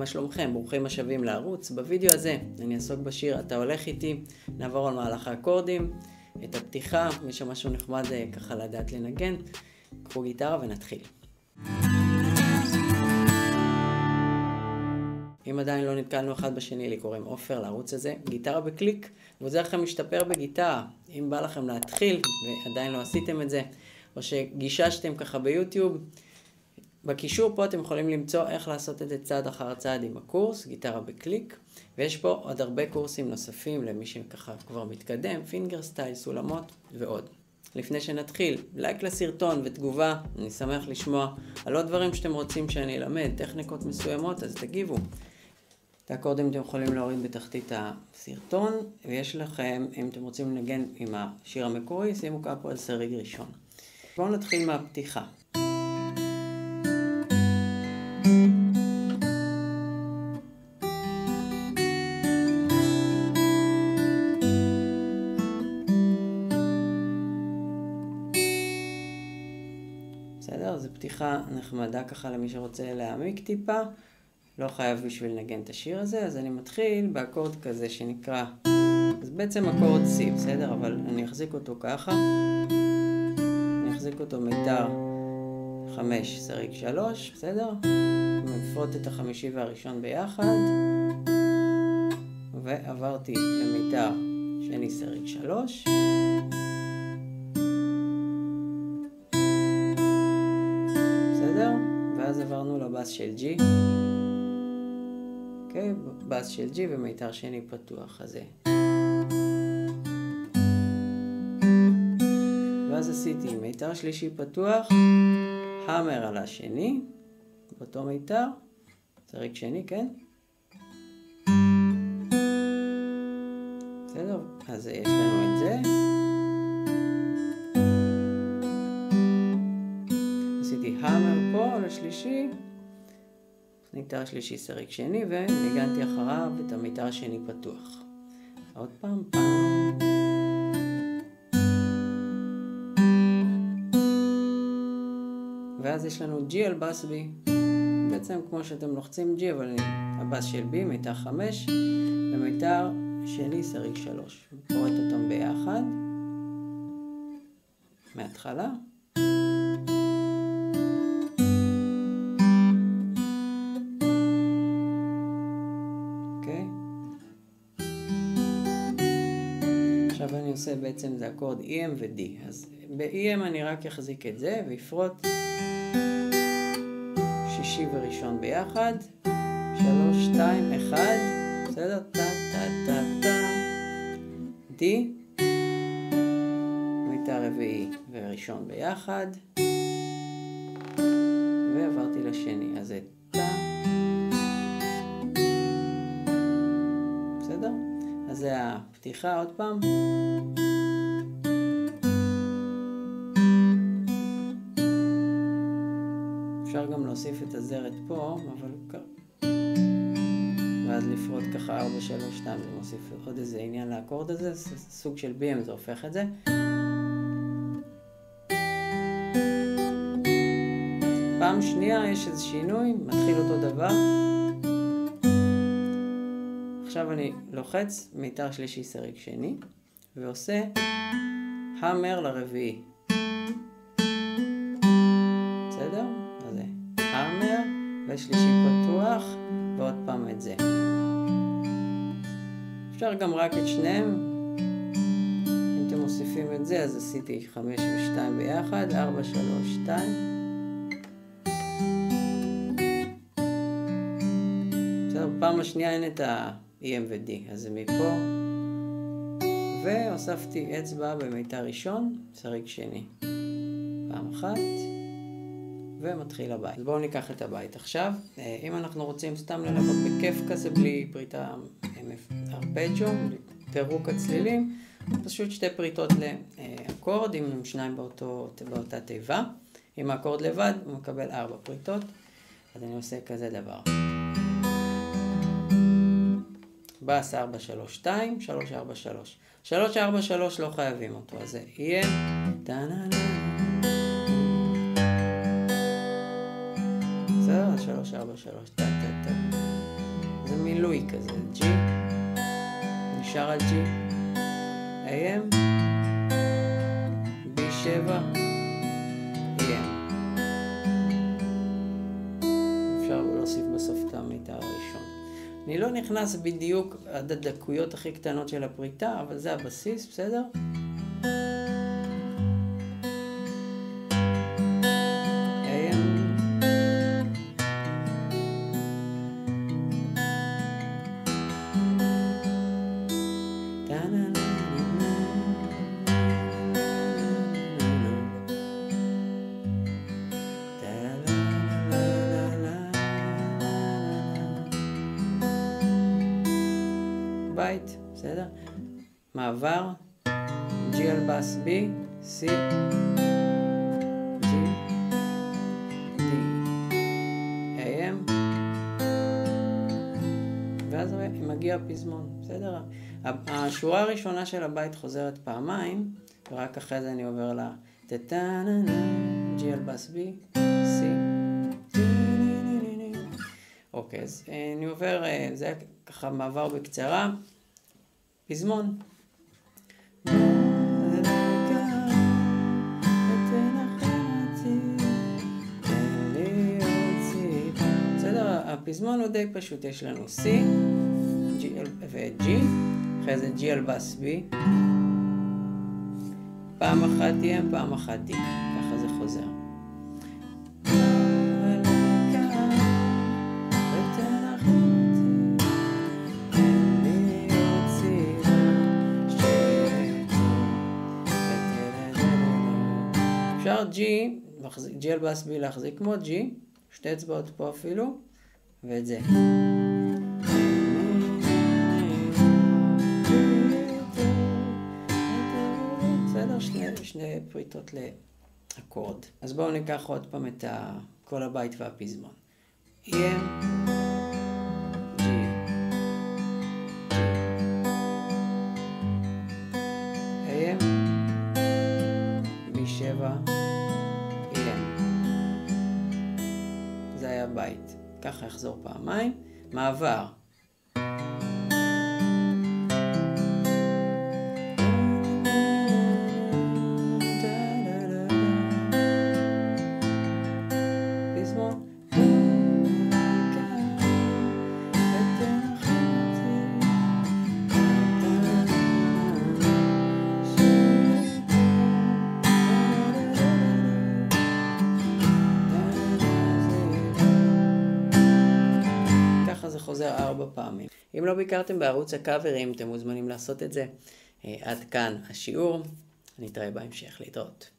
שלומכם? ברוכים השבים לערוץ. בווידאו הזה אני אעסוק בשיר "אתה הולך איתי", נעבור על מהלך האקורדים, את הפתיחה, יש שם משהו נחמד ככה לדעת לנגן. קחו גיטרה ונתחיל. אם עדיין לא נתקלנו אחד בשני, לי קוראים עופר לערוץ הזה, גיטרה בקליק, ועוזר לכם להשתפר בגיטרה. אם בא לכם להתחיל ועדיין לא עשיתם את זה, או שגיששתם ככה ביוטיוב, בקישור פה אתם יכולים למצוא איך לעשות את זה צעד אחר צעד עם הקורס, גיטרה בקליק, ויש פה עוד הרבה קורסים נוספים למי שככה כבר מתקדם, פינגר סטייל, סולמות ועוד. לפני שנתחיל, לייק לסרטון ותגובה, אני שמח לשמוע על עוד דברים שאתם רוצים שאני אלמד, טכניקות מסוימות, אז תגיבו. את האקורדים אתם יכולים להוריד בתחתית הסרטון, ויש לכם, אם אתם רוצים לנגן עם השיר המקורי, שימו ככה פה על סריג ראשון. בואו נתחיל מהפתיחה. בסדר? זו פתיחה נחמדה ככה למי שרוצה להעמיק טיפה. לא חייב בשביל לנגן את השיר הזה, אז אני מתחיל באקורד כזה שנקרא, אז בעצם אקורד C, בסדר? אבל אני אחזיק אותו ככה. אני אחזיק אותו מיתר 5 סריג 3, בסדר? מפרוט את החמישי והראשון ביחד. ועברתי למיתר שני סריג 3. בסדר? ואז עברנו לבאס של G. אוקיי, באס של G ומיתר שני פתוח, אז זה. ואז עשיתי מיתר שלישי פתוח, המר על השני, באותו מיתר, סריג שני, כן? בסדר, אז יש לנו את זה. עשיתי המר פה על השלישי, מיתר שלישי סריג שני, וניגנתי אחריו את המיתר השני פתוח. עוד פעם, פעם. ואז יש לנו G על בס B. בעצם כמו שאתם לוחצים G, אבל הבס של B, מיתר 5, ומיתר שני סריג 3. פורט אותם ביחד. מההתחלה. עכשיו אני עושה בעצם זה אקורד EM ו-D. אז ב-EM אני רק אחזיק את זה ויפרוט שישי וראשון ביחד. 3, 2, 1. בסדר? טה, טה, טה, טה. D. מיתר רביעי וראשון ביחד. ועברתי לשני. אז זה טה. בסדר? אז זה הפתיחה עוד פעם. אפשר גם להוסיף את הזרת פה, אבל ואז לפרוט ככה 4, 3, 2, זה מוסיף עוד איזה עניין לאקורד הזה, סוג של BM זה הופך את זה. פעם שנייה יש איזה שינוי, מתחיל אותו דבר. עכשיו אני לוחץ מיתר שלישי סריג שני, ועושה המר לרביעי. בסדר? אז זה המר, ושלישי פתוח, ועוד פעם את זה. אפשר גם רק את שניהם. אם אתם מוסיפים את זה, אז עשיתי 5 ו-2 ביחד, 4, 3, 2. בסדר? פעם השנייה אין את EM ו-D, אז זה מפה, והוספתי אצבע במיתר ראשון, סריג שני, פעם אחת, ומתחיל הבית. אז בואו ניקח את הבית עכשיו. אם אנחנו רוצים סתם ללוות בכיף כזה, בלי פריטה ארפג'ו, פירוק הצלילים, פשוט שתי פריטות לאקורד, אם הם שניים באותה תיבה. אם האקורד לבד, הוא מקבל 4 פריטות, אז אני עושה כזה דבר. בס 4, 3, 2, 3, 4, 3. 3, 4, 3 לא חייבים אותו, אז זה יהיה. בסדר? 3, 4, 3, טה, טה, טה. זה מילוי כזה, G, נשאר על G, AM, B7, AM. אפשר להוסיף בסוף את המיתר הראשון. אני לא נכנס בדיוק עד הדקויות הכי קטנות של הפריטה, אבל זה הבסיס, בסדר? בית, בסדר? מעבר, G על בס B, C, G, D, AM, ואז מגיע הפזמון, בסדר? השורה הראשונה של הבית חוזרת פעמיים, ורק אחרי זה אני עובר לה G על בס B, C, אוקיי, אז אני עובר, זה ככה מעבר בקצרה, פזמון. בסדר, הפזמון הוא די פשוט, יש לנו C, G ו-G, אחרי זה G על בס B, פעם אחת תהיה, פעם אחת תהיה, ככה זה חוזר. אפשר G על בס B להחזיק כמו G, שתי אצבעות פה אפילו, ואת זה. בסדר, שני פריטות לאקורד. אז בואו ניקח עוד פעם את כל הבית והפזמון. AM, G, AM, B7, AM. זה היה בית. ככה יחזור פעמיים. מעבר. פזמון. זה חוזר 4 פעמים. אם לא ביקרתם בערוץ הקאברים, אתם מוזמנים לעשות את זה. עד כאן השיעור. נתראה בהמשך. להתראות.